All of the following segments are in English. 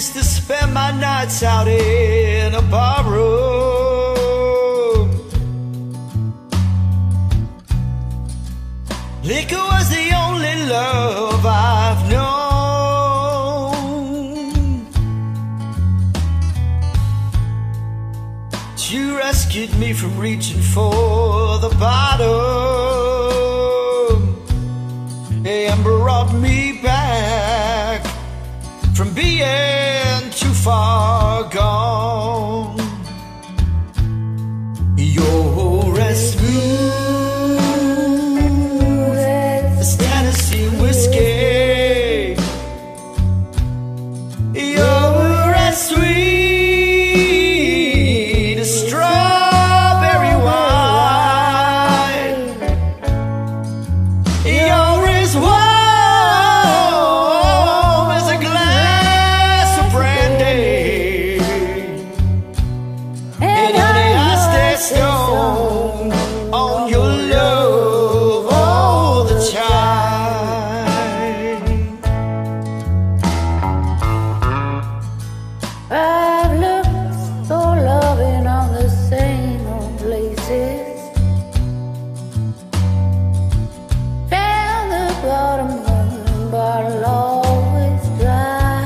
used to spend my nights out in a bar room. Liquor was the only love I've known. You rescued me from reaching for the bottom and brought me back from being too far gone. You're as smooth as Tennessee whiskey. You're as sweet as strawberry wine. You're as warm as a glass of brandy. And honey, I stay stoned on your love all the time. I've looked for loving on the same old places, found the bottom of the bottle always dry.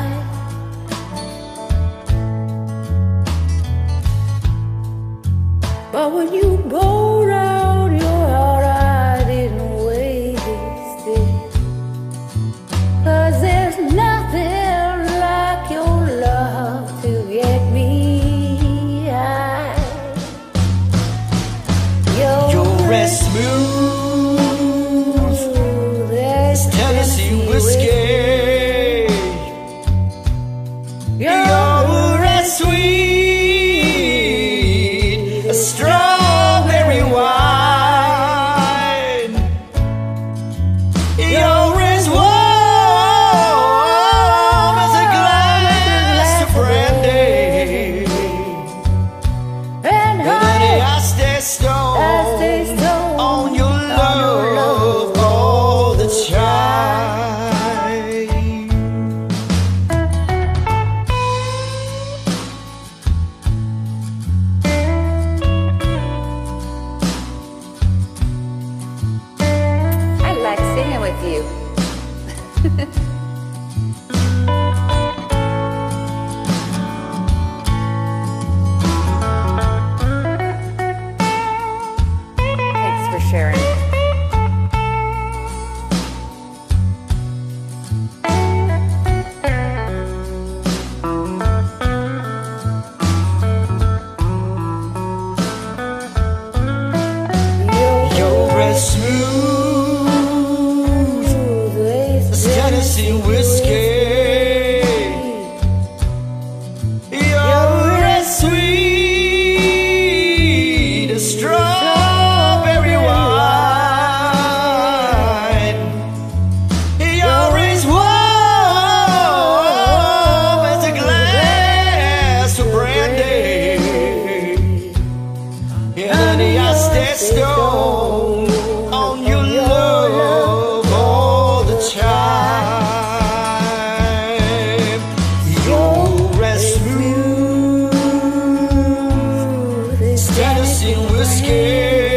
But when you poured out your heart, I didn't waste it. 'Cause there's nothing like your love to get me high. You're as smooth as Tennessee whiskey. You're as sweet as strawberry wine. You're as warm as a glass of brandy. And Honey, I stay stoned on your love all the time. I like singing with you. Thanks for sharing. You're as smooth as Tennessee whiskey. You're as sweet as strawberry wine. You're as warm as a glass of brandy. Honey, I stay stoned on your love all the time. You're as smooth as Tennessee whiskey.